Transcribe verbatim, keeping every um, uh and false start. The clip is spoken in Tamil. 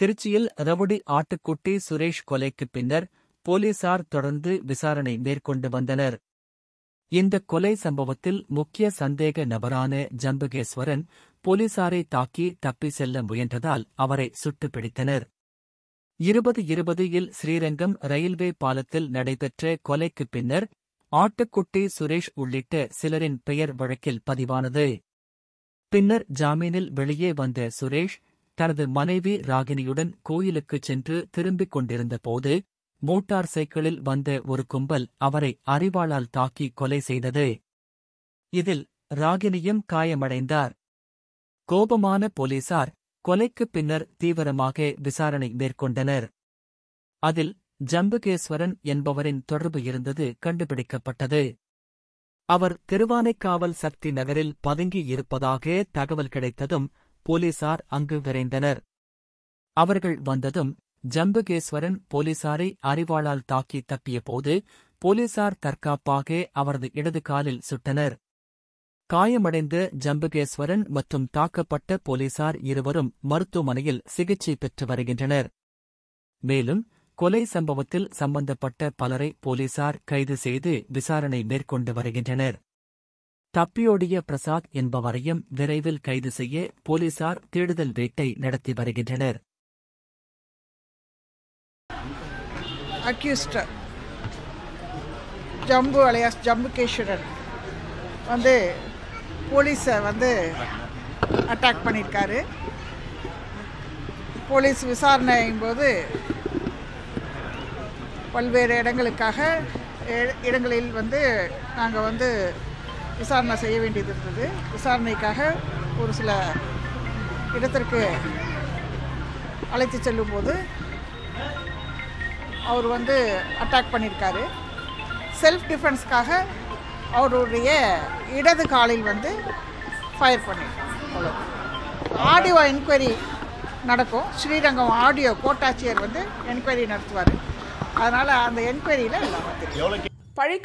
திருச்சியில் ரவுடி ஆட்டுக்குட்டி சுரேஷ் கொலைக்கு பின்னர் போலீசார் தொடர்ந்து விசாரணை மேற்கொண்டு வந்தனர். இந்த கொலை சம்பவத்தில் முக்கிய சந்தேக நபரான ஜம்புகேஸ்வரன் போலீசாரை தாக்கி தப்பி செல்ல முயன்றதால் அவரை சுட்டுப் பிடித்தனர். இருபது இருபது இல் ஸ்ரீரங்கம் ரயில்வே பாலத்தில் நடைபெற்ற கொலைக்கு பின்னர் ஆட்டுக்குட்டி சுரேஷ் உள்ளிட்ட சிலரின் பெயர் வழக்கில் பதிவானது. பின்னர் ஜாமீனில் வெளியே வந்த சுரேஷ் தனது மனைவி ராகினியுடன் கோயிலுக்குச் சென்று திரும்பிக் கொண்டிருந்த போது மோட்டார் சைக்கிளில் வந்த ஒரு கும்பல் அவரை அரிவாளால் தாக்கி கொலை செய்தது. இதில் ராகினியும் காயமடைந்தார். கோபமான போலீசார் கொலைக்குப் பின்னர் தீவிரமாக விசாரணை மேற்கொண்டனர். அதில் ஜம்புகேஸ்வரன் என்பவரின் தொடர்பு இருந்தது கண்டுபிடிக்கப்பட்டது. அவர் திருவானைக்காவல் சக்தி நகரில் பதுங்கி இருப்பதாக தகவல் கிடைத்ததும் போலீசார் அங்கு விரைந்தனர். அவர்கள் வந்ததும் ஜம்புகேஸ்வரன் போலீசாரை அரிவாளால் தாக்கி தப்பியபோது போலீசார் தற்காப்பாக அவரது இடது காலில் சுட்டனர். காயமடைந்த ஜம்புகேஸ்வரன் மற்றும் தாக்கப்பட்ட போலீசார் இருவரும் மருத்துவமனையில் சிகிச்சை பெற்று வருகின்றனர். மேலும் கொலை சம்பவத்தில் சம்பந்தப்பட்ட பலரை போலீசார் கைது செய்து விசாரணை மேற்கொண்டு வருகின்றனர். தப்பியோடிய பிரசாத் என்பவரையும் விரைவில் கைது செய்ய போலீசார் தேடுதல் வேட்டை நடத்தி வருகின்றனர். அக்யூஸ்ட் ஜம்பு அலியாஸ் ஜம்புகேஸ்வரன் வந்து போலீஸை வந்து அட்டாக் பண்ணியிருக்காரு. போலீஸ் விசாரணையும் போது பல்வேறு இடங்களுக்காக இடங்களில் வந்து நாங்கள் வந்து விசாரணை செய்ய வேண்டியது இருந்தது. விசாரணைக்காக ஒரு சில இடத்திற்கு அழைத்து செல்லும்போது அவர் வந்து அட்டாக் பண்ணியிருக்காரு. செல்ஃப் டிஃபென்ஸ்க்காக அவருடைய இடது காலில் வந்து ஃபயர் பண்ணியிருக்காங்க. ஆடியோ என்கொயரி நடக்கும். ஸ்ரீரங்கம் ஆடியோ கோட்டாட்சியர் வந்து என்கொயரி நடத்துவார். அதனால் அந்த என்கொயரியில் எல்லாம் தெரியும்.